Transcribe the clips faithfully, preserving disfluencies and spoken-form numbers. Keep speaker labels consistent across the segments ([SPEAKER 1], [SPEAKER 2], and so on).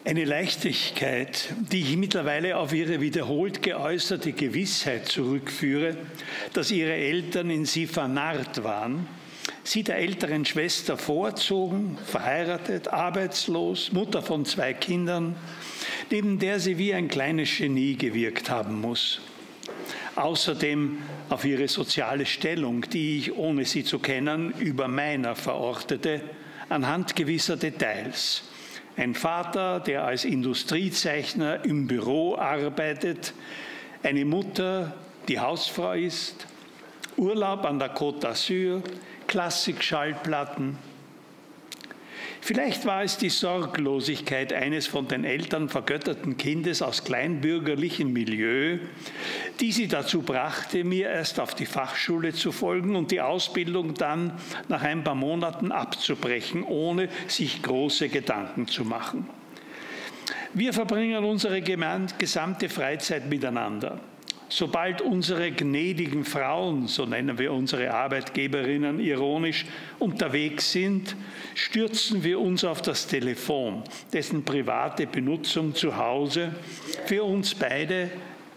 [SPEAKER 1] Eine Leichtigkeit, die ich mittlerweile auf ihre wiederholt geäußerte Gewissheit zurückführe, dass ihre Eltern in sie vernarrt waren, sie der älteren Schwester vorzogen, verheiratet, arbeitslos, Mutter von zwei Kindern, neben der sie wie ein kleines Genie gewirkt haben muss. Außerdem auf ihre soziale Stellung, die ich, ohne sie zu kennen, über meiner verortete, anhand gewisser Details. Ein Vater, der als Industriezeichner im Büro arbeitet, eine Mutter, die Hausfrau ist, Urlaub an der Côte d'Azur, Klassik-Schallplatten. Vielleicht war es die Sorglosigkeit eines von den Eltern vergötterten Kindes aus kleinbürgerlichem Milieu, die sie dazu brachte, mir erst auf die Fachschule zu folgen und die Ausbildung dann nach ein paar Monaten abzubrechen, ohne sich große Gedanken zu machen. Wir verbringen unsere gesamte Freizeit miteinander. Sobald unsere gnädigen Frauen, so nennen wir unsere Arbeitgeberinnen ironisch, unterwegs sind, stürzen wir uns auf das Telefon, dessen private Benutzung zu Hause für uns beide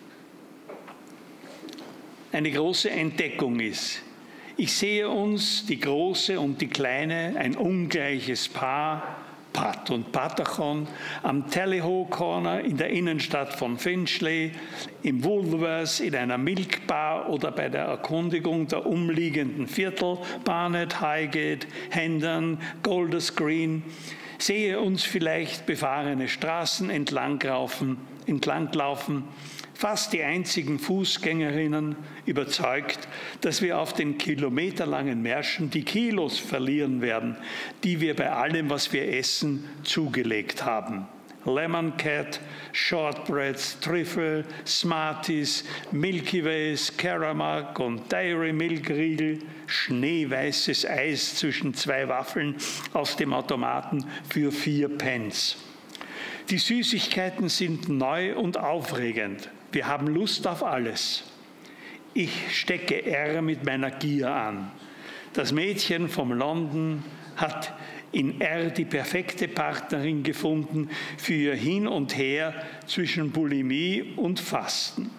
[SPEAKER 1] eine große Entdeckung ist. Ich sehe uns, die Große und die Kleine, ein ungleiches Paar, Pat und Patachon, am Tallyho Corner in der Innenstadt von Finchley, im Woolworths, in einer Milkbar oder bei der Erkundigung der umliegenden Viertel, Barnet, Highgate, Hendon, Golders Green, sehe uns vielleicht befahrene Straßen entlanglaufen, entlanglaufen, fast die einzigen Fußgängerinnen, überzeugt, dass wir auf den kilometerlangen Märschen die Kilos verlieren werden, die wir bei allem, was wir essen, zugelegt haben. Lemon Cat, Shortbreads, Trüffel, Smarties, Milky Ways, Karamak und Dairy Milk Riegel, schneeweißes Eis zwischen zwei Waffeln aus dem Automaten für vier Pence. Die Süßigkeiten sind neu und aufregend. Wir haben Lust auf alles. Ich stecke R mit meiner Gier an. Das Mädchen vom London hat in R die perfekte Partnerin gefunden für ihr Hin und Her zwischen Bulimie und Fasten.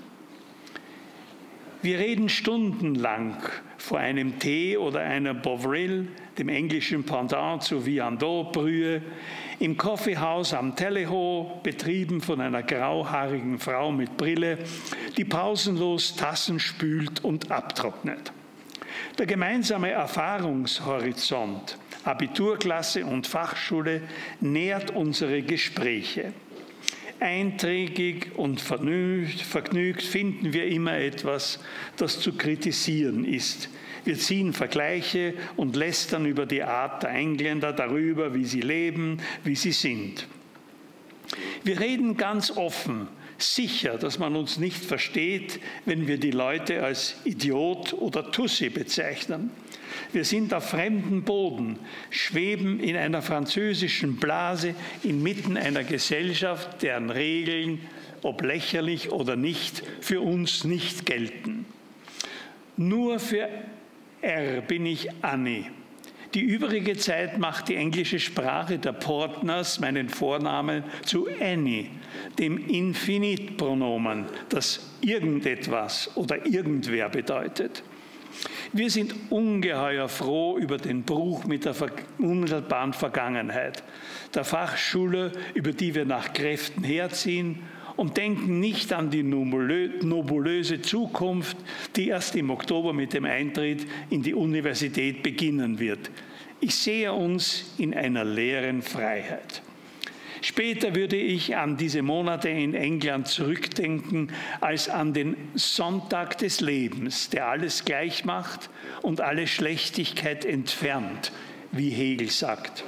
[SPEAKER 1] Wir reden stundenlang vor einem Tee oder einer Bovril, dem englischen Pendant zu Viandeau-Brühe, im Kaffeehaus am Tallyho, betrieben von einer grauhaarigen Frau mit Brille, die pausenlos Tassen spült und abtrocknet. Der gemeinsame Erfahrungshorizont, Abiturklasse und Fachschule, nährt unsere Gespräche. Einträgig und vergnügt finden wir immer etwas, das zu kritisieren ist. Wir ziehen Vergleiche und lästern über die Art der Engländer, darüber, wie sie leben, wie sie sind. Wir reden ganz offen, sicher, dass man uns nicht versteht, wenn wir die Leute als Idiot oder Tussi bezeichnen. Wir sind auf fremdem Boden, schweben in einer französischen Blase inmitten einer Gesellschaft, deren Regeln, ob lächerlich oder nicht, für uns nicht gelten. Nur für R bin ich Annie. Die übrige Zeit macht die englische Sprache der Portners meinen Vornamen zu Annie, dem Infinitpronomen, das irgendetwas oder irgendwer bedeutet. Wir sind ungeheuer froh über den Bruch mit der unmittelbaren Vergangenheit, der Fachschule, über die wir nach Kräften herziehen, und denken nicht an die nobulöse Zukunft, die erst im Oktober mit dem Eintritt in die Universität beginnen wird. Ich sehe uns in einer leeren Freiheit. Später würde ich an diese Monate in England zurückdenken als an den Sonntag des Lebens, der alles gleich macht und alle Schlechtigkeit entfernt, wie Hegel sagt.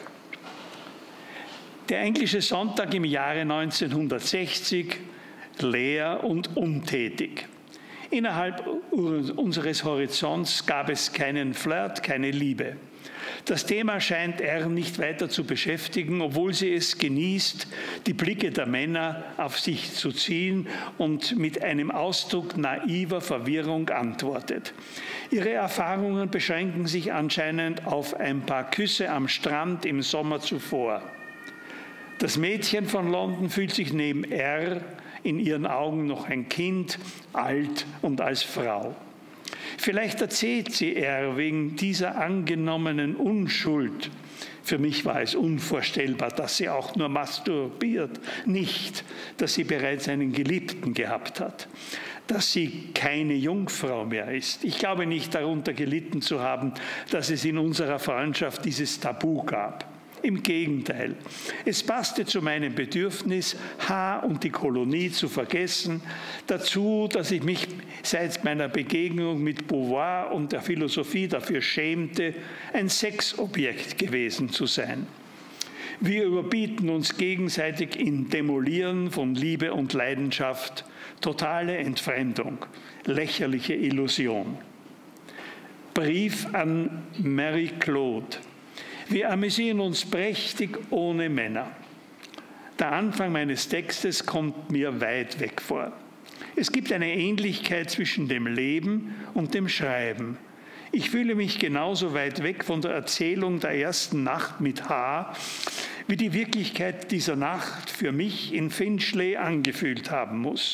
[SPEAKER 1] Der englische Sonntag im Jahre neunzehnhundertsechzig, leer und untätig. Innerhalb unseres Horizonts gab es keinen Flirt, keine Liebe. Das Thema scheint R nicht weiter zu beschäftigen, obwohl sie es genießt, die Blicke der Männer auf sich zu ziehen und mit einem Ausdruck naiver Verwirrung antwortet. Ihre Erfahrungen beschränken sich anscheinend auf ein paar Küsse am Strand im Sommer zuvor. Das Mädchen von London fühlt sich neben R in ihren Augen noch ein Kind, alt und als Frau. Vielleicht erzählt sie R wegen dieser angenommenen Unschuld. Für mich war es unvorstellbar, dass sie auch nur masturbiert, nicht, dass sie bereits einen Geliebten gehabt hat, dass sie keine Jungfrau mehr ist. Ich glaube nicht, darunter gelitten zu haben, dass es in unserer Freundschaft dieses Tabu gab. Im Gegenteil, es passte zu meinem Bedürfnis, H. und die Kolonie zu vergessen, dazu, dass ich mich seit meiner Begegnung mit Beauvoir und der Philosophie dafür schämte, ein Sexobjekt gewesen zu sein. Wir überbieten uns gegenseitig im Demolieren von Liebe und Leidenschaft, totale Entfremdung, lächerliche Illusion. Brief an Mary Claude. Wir amüsieren uns prächtig ohne Männer. Der Anfang meines Textes kommt mir weit weg vor. Es gibt eine Ähnlichkeit zwischen dem Leben und dem Schreiben. Ich fühle mich genauso weit weg von der Erzählung der ersten Nacht mit H., wie die Wirklichkeit dieser Nacht für mich in Finchley angefühlt haben muss.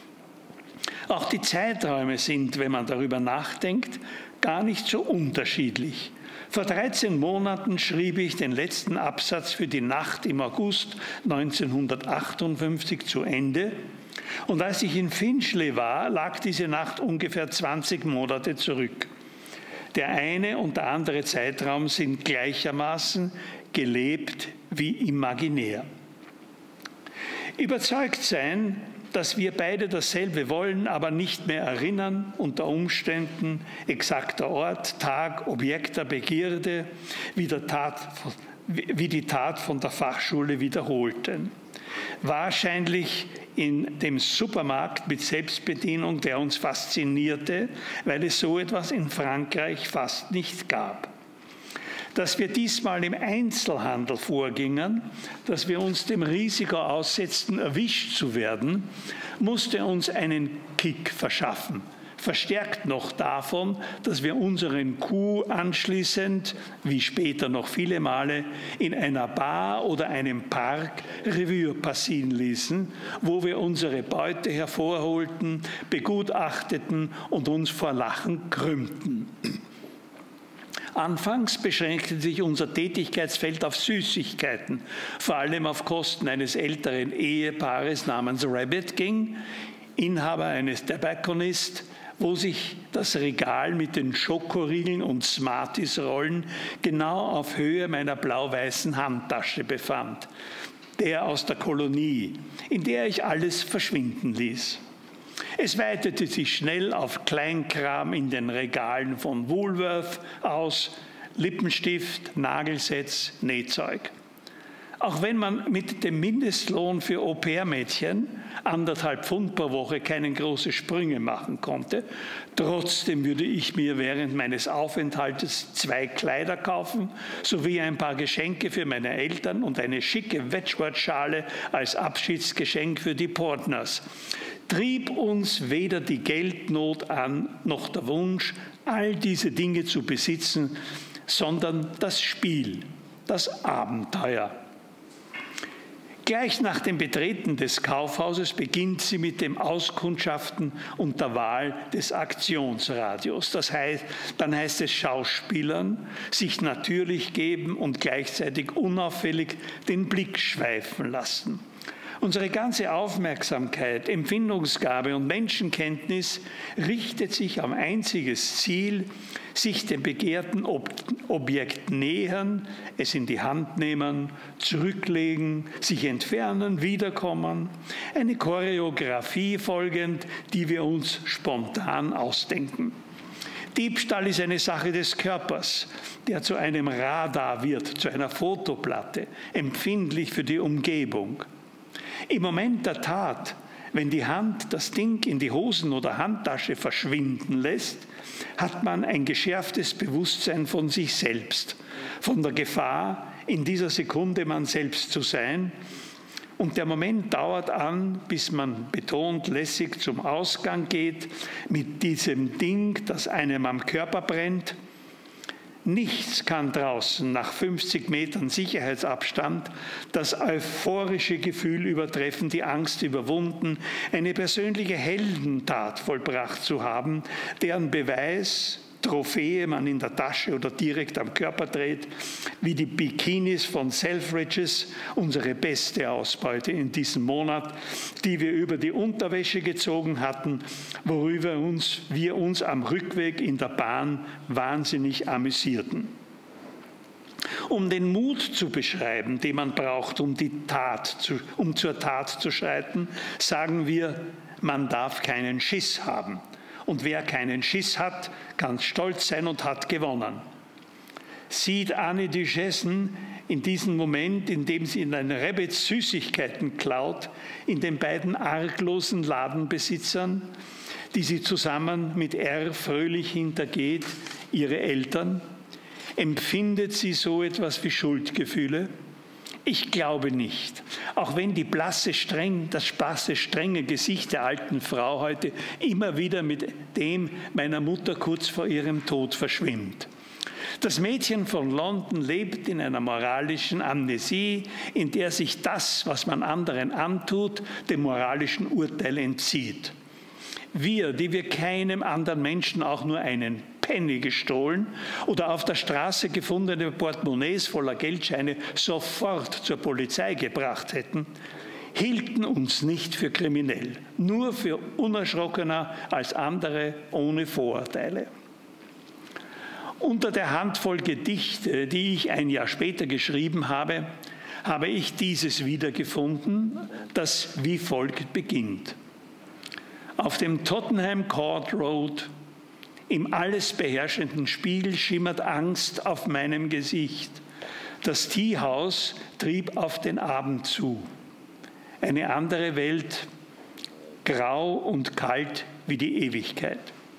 [SPEAKER 1] Auch die Zeiträume sind, wenn man darüber nachdenkt, gar nicht so unterschiedlich. Vor dreizehn Monaten schrieb ich den letzten Absatz für die Nacht im August neunzehnhundertachtundfünfzig zu Ende. Und als ich in Finchley war, lag diese Nacht ungefähr zwanzig Monate zurück. Der eine und der andere Zeitraum sind gleichermaßen gelebt wie imaginär. Überzeugt sein, dass wir beide dasselbe wollen, aber nicht mehr erinnern, unter Umständen exakter Ort, Tag, Objekt der Begierde, wie, der Tat, wie die Tat von der Fachschule wiederholten. Wahrscheinlich in dem Supermarkt mit Selbstbedienung, der uns faszinierte, weil es so etwas in Frankreich fast nicht gab. Dass wir diesmal im Einzelhandel vorgingen, dass wir uns dem Risiko aussetzten, erwischt zu werden, musste uns einen Kick verschaffen. Verstärkt noch davon, dass wir unseren Coup anschließend, wie später noch viele Male, in einer Bar oder einem Park Revue passieren ließen, wo wir unsere Beute hervorholten, begutachteten und uns vor Lachen krümmten. Anfangs beschränkte sich unser Tätigkeitsfeld auf Süßigkeiten, vor allem auf Kosten eines älteren Ehepaares namens Rabbit King, Inhaber eines Tobacconist, wo sich das Regal mit den Schokoriegeln und Smarties-Rollen genau auf Höhe meiner blau-weißen Handtasche befand, der aus der Kolonie, in der ich alles verschwinden ließ. Es weitete sich schnell auf Kleinkram in den Regalen von Woolworth aus, Lippenstift, Nagelsets, Nähzeug. Auch wenn man mit dem Mindestlohn für Au-pair-Mädchen, anderthalb Pfund pro Woche, keine großen Sprünge machen konnte, trotzdem würde ich mir während meines Aufenthaltes zwei Kleider kaufen, sowie ein paar Geschenke für meine Eltern und eine schicke Wedgwood-Schale als Abschiedsgeschenk für die Portners. Trieb uns weder die Geldnot an, noch der Wunsch, all diese Dinge zu besitzen, sondern das Spiel, das Abenteuer. Gleich nach dem Betreten des Kaufhauses beginnt sie mit dem Auskundschaften und der Wahl des Aktionsradios. Das heißt, dann heißt es Schauspielern, sich natürlich geben und gleichzeitig unauffällig den Blick schweifen lassen. Unsere ganze Aufmerksamkeit, Empfindungsgabe und Menschenkenntnis richtet sich auf ein einziges Ziel, sich dem begehrten Ob- Objekt nähern, es in die Hand nehmen, zurücklegen, sich entfernen, wiederkommen. Eine Choreografie folgend, die wir uns spontan ausdenken. Diebstahl ist eine Sache des Körpers, der zu einem Radar wird, zu einer Fotoplatte, empfindlich für die Umgebung. Im Moment der Tat, wenn die Hand das Ding in die Hosen- oder Handtasche verschwinden lässt, hat man ein geschärftes Bewusstsein von sich selbst, von der Gefahr, in dieser Sekunde man selbst zu sein. Und der Moment dauert an, bis man betont lässig zum Ausgang geht, mit diesem Ding, das einem am Körper brennt. Nichts kann draußen nach fünfzig Metern Sicherheitsabstand das euphorische Gefühl übertreffen, die Angst überwunden, eine persönliche Heldentat vollbracht zu haben, deren Beweis, Trophäe man in der Tasche oder direkt am Körper trägt, wie die Bikinis von Selfridges, unsere beste Ausbeute in diesem Monat, die wir über die Unterwäsche gezogen hatten, worüber uns, wir uns am Rückweg in der Bahn wahnsinnig amüsierten. Um den Mut zu beschreiben, den man braucht, um, die Tat zu, um zur Tat zu schreiten, sagen wir, man darf keinen Schiss haben. Und wer keinen Schiss hat, kann stolz sein und hat gewonnen. Sieht Annie Duchesne in diesem Moment, in dem sie in einer Rabbits Süßigkeiten klaut, in den beiden arglosen Ladenbesitzern, die sie zusammen mit R fröhlich hintergeht, ihre Eltern? Empfindet sie so etwas wie Schuldgefühle? Ich glaube nicht, auch wenn die blasse, streng, das blasse, strenge Gesicht der alten Frau heute immer wieder mit dem meiner Mutter kurz vor ihrem Tod verschwimmt. Das Mädchen von London lebt in einer moralischen Amnesie, in der sich das, was man anderen antut, dem moralischen Urteil entzieht. Wir, die wir keinem anderen Menschen auch nur einen Penny gestohlen oder auf der Straße gefundene Portemonnaies voller Geldscheine sofort zur Polizei gebracht hätten, hielten uns nicht für kriminell, nur für unerschrockener als andere ohne Vorurteile. Unter der Handvoll Gedichte, die ich ein Jahr später geschrieben habe, habe ich dieses wiedergefunden, das wie folgt beginnt. Auf dem Tottenham Court Road, im alles beherrschenden Spiegel schimmert Angst auf meinem Gesicht. Das Teehaus trieb auf den Abend zu. Eine andere Welt, grau und kalt wie die Ewigkeit.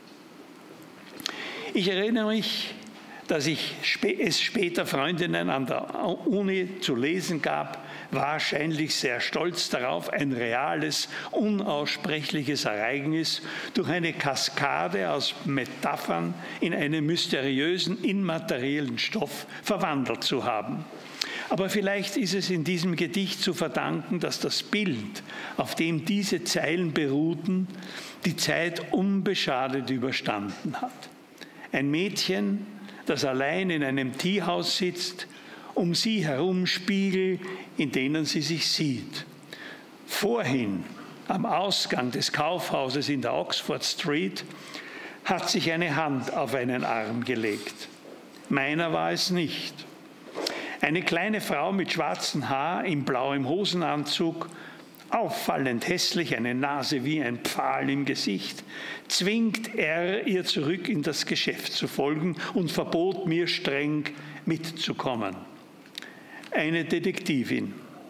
[SPEAKER 1] Ich erinnere mich, dass ich es später Freundinnen an der Uni zu lesen gab, wahrscheinlich sehr stolz darauf, ein reales, unaussprechliches Ereignis durch eine Kaskade aus Metaphern in einen mysteriösen, immateriellen Stoff verwandelt zu haben. Aber vielleicht ist es in diesem Gedicht zu verdanken, dass das Bild, auf dem diese Zeilen beruhten, die Zeit unbeschadet überstanden hat. Ein Mädchen, das allein in einem Teehaus sitzt, um sie herum Spiegel, in denen sie sich sieht. Vorhin, am Ausgang des Kaufhauses in der Oxford Street, hat sich eine Hand auf einen Arm gelegt. Meiner war es nicht. Eine kleine Frau mit schwarzem Haar, in blauem Hosenanzug, auffallend hässlich, eine Nase wie ein Pfahl im Gesicht, zwingt er, ihr zurück in das Geschäft zu folgen und verbot mir streng, mitzukommen. Eine Detektivin.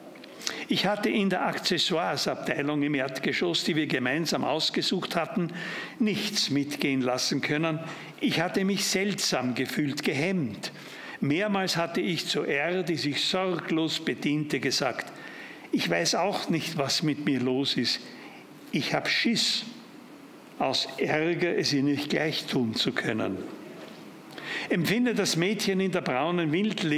[SPEAKER 1] Ich hatte in der Accessoiresabteilung im Erdgeschoss, die wir gemeinsam ausgesucht hatten, nichts mitgehen lassen können. Ich hatte mich seltsam gefühlt, gehemmt. Mehrmals hatte ich zu R, die sich sorglos bediente, gesagt, ich weiß auch nicht, was mit mir los ist. Ich habe Schiss, aus Ärger es ihr nicht gleich tun zu können. Empfinde das Mädchen in der braunen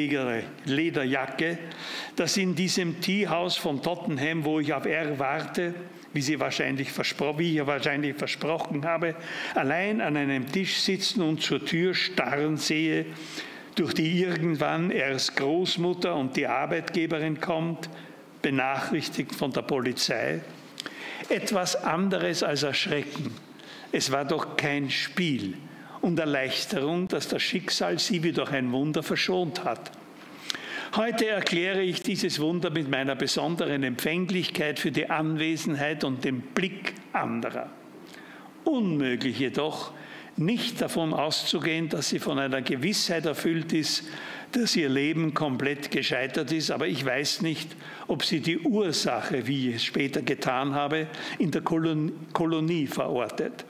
[SPEAKER 1] Wildlederjacke, das in diesem Teehaus von Tottenham, wo ich auf R warte, wie, sie wahrscheinlich wie ich ja wahrscheinlich versprochen habe, allein an einem Tisch sitzen und zur Tür starren sehe, durch die irgendwann Rs Großmutter und die Arbeitgeberin kommt, benachrichtigt von der Polizei. Etwas anderes als Erschrecken. Es war doch kein Spiel. Und Erleichterung, dass das Schicksal sie wie durch ein Wunder verschont hat. Heute erkläre ich dieses Wunder mit meiner besonderen Empfänglichkeit für die Anwesenheit und den Blick anderer. Unmöglich jedoch, nicht davon auszugehen, dass sie von einer Gewissheit erfüllt ist, dass ihr Leben komplett gescheitert ist, aber ich weiß nicht, ob sie die Ursache, wie ich es später getan habe, in der Kolonie verortet.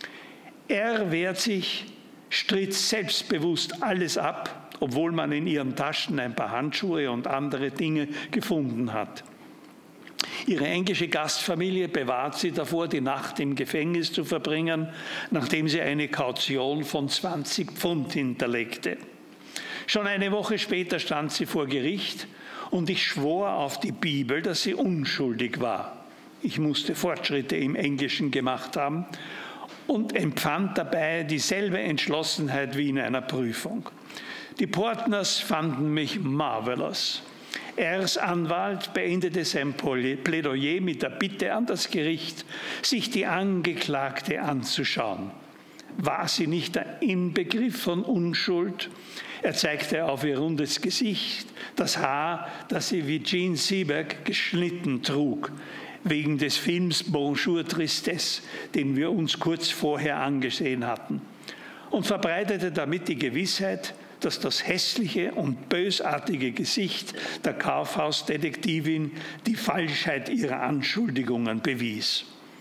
[SPEAKER 1] Er wehrt sich, stritt selbstbewusst alles ab, obwohl man in ihren Taschen ein paar Handschuhe und andere Dinge gefunden hat. Ihre englische Gastfamilie bewahrt sie davor, die Nacht im Gefängnis zu verbringen, nachdem sie eine Kaution von zwanzig Pfund hinterlegte. Schon eine Woche später stand sie vor Gericht und ich schwor auf die Bibel, dass sie unschuldig war. Ich musste Fortschritte im Englischen gemacht haben und empfand dabei dieselbe Entschlossenheit wie in einer Prüfung. Die Portners fanden mich marvelous. Rs Anwalt beendete sein Plädoyer mit der Bitte an das Gericht, sich die Angeklagte anzuschauen. War sie nicht der Inbegriff von Unschuld? Er zeigte auf ihr rundes Gesicht, das Haar, das sie wie Jean Seberg geschnitten trug, wegen des Films Bonjour Tristesse, den wir uns kurz vorher angesehen hatten, und verbreitete damit die Gewissheit, dass das hässliche und bösartige Gesicht der Kaufhausdetektivin die Falschheit ihrer Anschuldigungen bewies.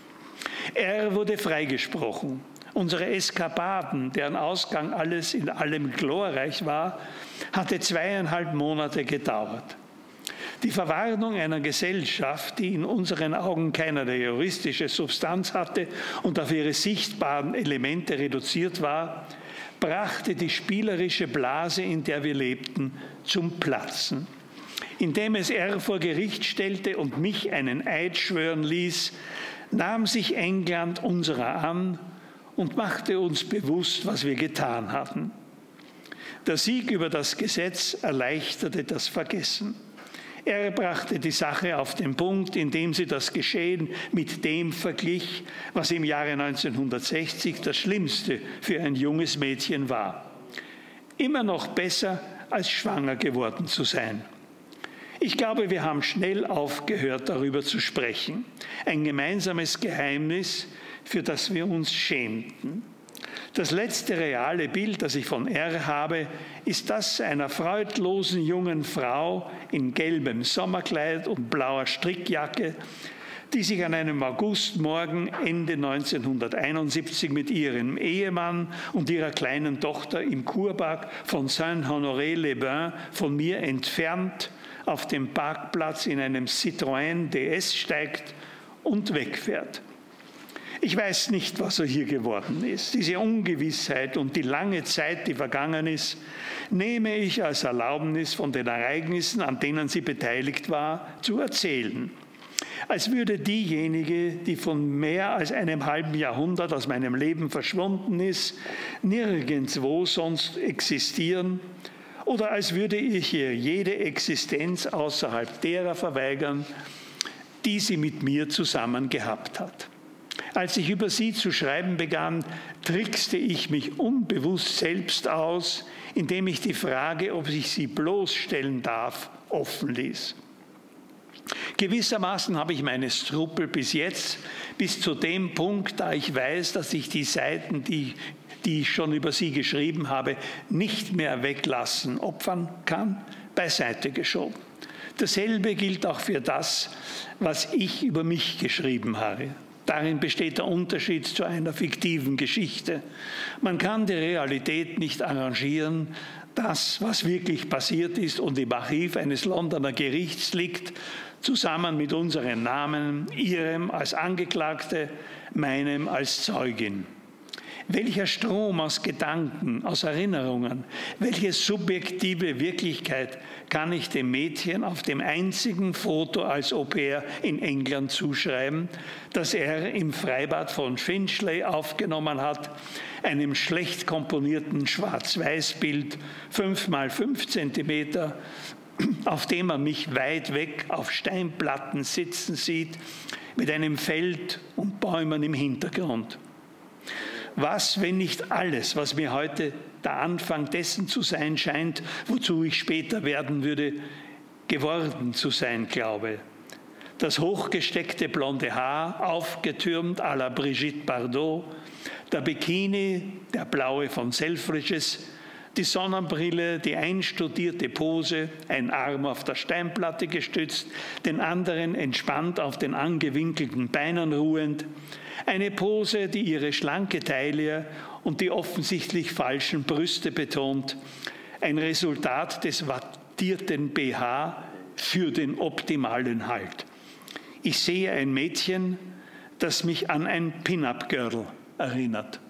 [SPEAKER 1] Er wurde freigesprochen. Unsere Eskapaden, deren Ausgang alles in allem glorreich war, hatte zweieinhalb Monate gedauert. Die Verwarnung einer Gesellschaft, die in unseren Augen keinerlei juristische Substanz hatte und auf ihre sichtbaren Elemente reduziert war, brachte die spielerische Blase, in der wir lebten, zum Platzen. Indem es R vor Gericht stellte und mich einen Eid schwören ließ, nahm sich England unserer an und machte uns bewusst, was wir getan hatten. Der Sieg über das Gesetz erleichterte das Vergessen. Er brachte die Sache auf den Punkt, indem sie das Geschehen mit dem verglich, was im Jahre neunzehnhundertsechzig das Schlimmste für ein junges Mädchen war. Immer noch besser, als schwanger geworden zu sein. Ich glaube, wir haben schnell aufgehört, darüber zu sprechen. Ein gemeinsames Geheimnis, für das wir uns schämten. Das letzte reale Bild, das ich von R habe, ist das einer freudlosen jungen Frau in gelbem Sommerkleid und blauer Strickjacke, die sich an einem Augustmorgen Ende neunzehnhunderteinundsiebzig mit ihrem Ehemann und ihrer kleinen Tochter im Kurpark von Saint-Honoré-les-Bains von mir entfernt auf dem Parkplatz in einem Citroën D S steigt und wegfährt. Ich weiß nicht, was er hier geworden ist. Diese Ungewissheit und die lange Zeit, die vergangen ist, nehme ich als Erlaubnis von den Ereignissen, an denen sie beteiligt war, zu erzählen. Als würde diejenige, die von mehr als einem halben Jahrhundert aus meinem Leben verschwunden ist, nirgendwo sonst existieren, oder als würde ich ihr jede Existenz außerhalb derer verweigern, die sie mit mir zusammen gehabt hat. Als ich über sie zu schreiben begann, trickste ich mich unbewusst selbst aus, indem ich die Frage, ob ich sie bloßstellen darf, offen ließ. Gewissermaßen habe ich meine Skrupel bis jetzt, bis zu dem Punkt, da ich weiß, dass ich die Seiten, die, die ich schon über sie geschrieben habe, nicht mehr weglassen, opfern kann, beiseite geschoben. Dasselbe gilt auch für das, was ich über mich geschrieben habe. Darin besteht der Unterschied zu einer fiktiven Geschichte. Man kann die Realität nicht arrangieren. Das, was wirklich passiert ist und im Archiv eines Londoner Gerichts liegt, zusammen mit unseren Namen, Ihrem als Angeklagte, meinem als Zeugin. Welcher Strom aus Gedanken, aus Erinnerungen, welche subjektive Wirklichkeit kann ich dem Mädchen auf dem einzigen Foto als Au-pair in England zuschreiben, das er im Freibad von Finchley aufgenommen hat, einem schlecht komponierten Schwarz-Weiß-Bild, fünf mal fünf Zentimeter, auf dem er mich weit weg auf Steinplatten sitzen sieht, mit einem Feld und Bäumen im Hintergrund. Was, wenn nicht alles, was mir heute der Anfang dessen zu sein scheint, wozu ich später werden würde, geworden zu sein glaube? Das hochgesteckte blonde Haar, aufgetürmt à la Brigitte Bardot, der Bikini, der blaue von Selfridges, die Sonnenbrille, die einstudierte Pose, ein Arm auf der Steinplatte gestützt, den anderen entspannt auf den angewinkelten Beinen ruhend, eine Pose, die ihre schlanke Taille und die offensichtlich falschen Brüste betont, ein Resultat des wattierten B H für den optimalen Halt. Ich sehe ein Mädchen, das mich an ein Pin-Up-Girl erinnert.